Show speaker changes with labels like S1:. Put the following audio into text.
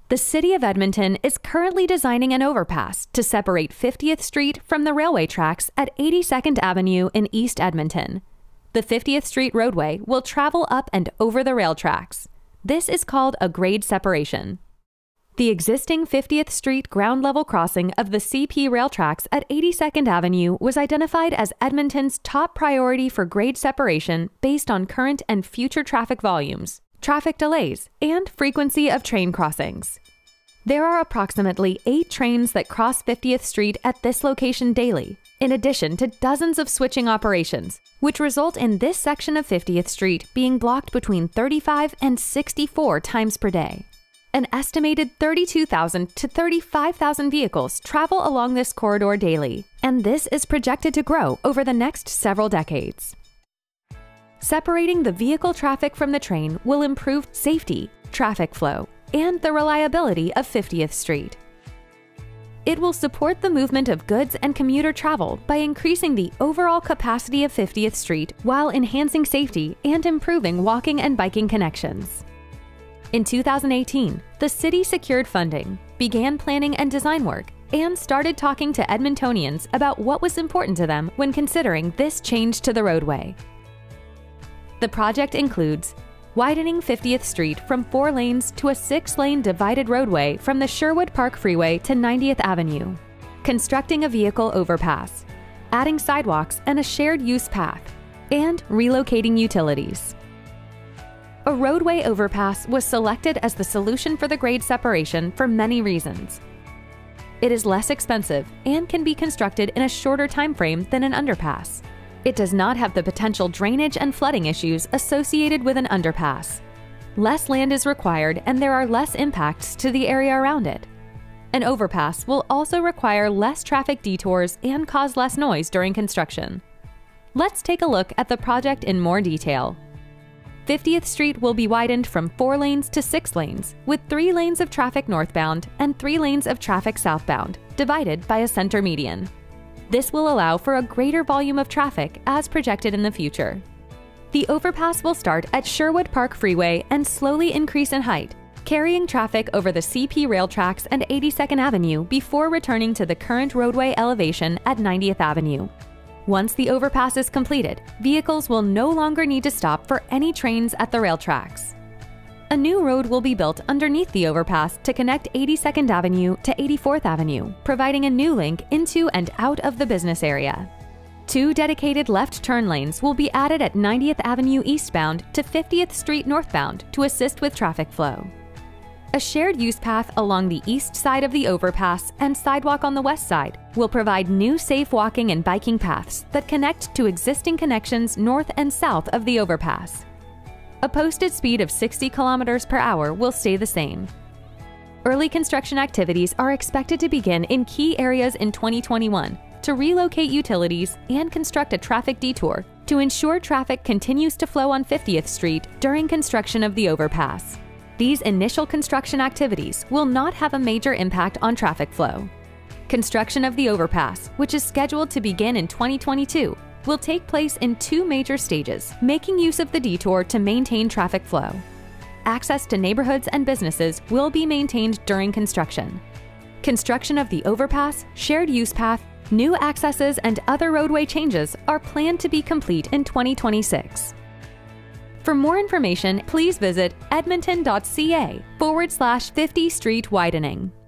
S1: The City of Edmonton is currently designing an overpass to separate 50th Street from the railway tracks at 82nd Avenue in East Edmonton. The 50th Street roadway will travel up and over the rail tracks. This is called a grade separation. The existing 50th Street ground level crossing of the CP rail tracks at 82nd Avenue was identified as Edmonton's top priority for grade separation based on current and future traffic volumes, traffic delays, and frequency of train crossings. There are approximately 8 trains that cross 50th Street at this location daily, in addition to dozens of switching operations, which result in this section of 50th Street being blocked between 35 and 64 times per day. An estimated 32,000 to 35,000 vehicles travel along this corridor daily, and this is projected to grow over the next several decades. Separating the vehicle traffic from the train will improve safety, traffic flow, and the reliability of 50th Street. It will support the movement of goods and commuter travel by increasing the overall capacity of 50th Street while enhancing safety and improving walking and biking connections. In 2018, the city secured funding, began planning and design work, and started talking to Edmontonians about what was important to them when considering this change to the roadway. The project includes widening 50th Street from 4 lanes to a 6-lane divided roadway from the Sherwood Park Freeway to 90th Avenue, constructing a vehicle overpass, adding sidewalks and a shared use path, and relocating utilities. A roadway overpass was selected as the solution for the grade separation for many reasons. It is less expensive and can be constructed in a shorter time frame than an underpass. It does not have the potential drainage and flooding issues associated with an underpass. Less land is required and there are less impacts to the area around it. An overpass will also require less traffic detours and cause less noise during construction. Let's take a look at the project in more detail. 50th Street will be widened from 4 lanes to 6 lanes, with 3 lanes of traffic northbound and 3 lanes of traffic southbound, divided by a center median. This will allow for a greater volume of traffic as projected in the future. The overpass will start at Sherwood Park Freeway and slowly increase in height, carrying traffic over the CP rail tracks and 82nd Avenue before returning to the current roadway elevation at 90th Avenue. Once the overpass is completed, vehicles will no longer need to stop for any trains at the rail tracks. A new road will be built underneath the overpass to connect 82nd Avenue to 84th Avenue, providing a new link into and out of the business area. 2 dedicated left turn lanes will be added at 90th Avenue eastbound to 50th Street northbound to assist with traffic flow. A shared use path along the east side of the overpass and sidewalk on the west side will provide new safe walking and biking paths that connect to existing connections north and south of the overpass. A posted speed of 60 kilometers per hour will stay the same. Early construction activities are expected to begin in key areas in 2021 to relocate utilities and construct a traffic detour to ensure traffic continues to flow on 50th Street during construction of the overpass. These initial construction activities will not have a major impact on traffic flow. Construction of the overpass, which is scheduled to begin in 2022, will take place in 2 major stages, making use of the detour to maintain traffic flow. Access to neighborhoods and businesses will be maintained during construction. Construction of the overpass, shared use path, new accesses, and other roadway changes are planned to be complete in 2026. For more information, please visit edmonton.ca/50 Street Widening.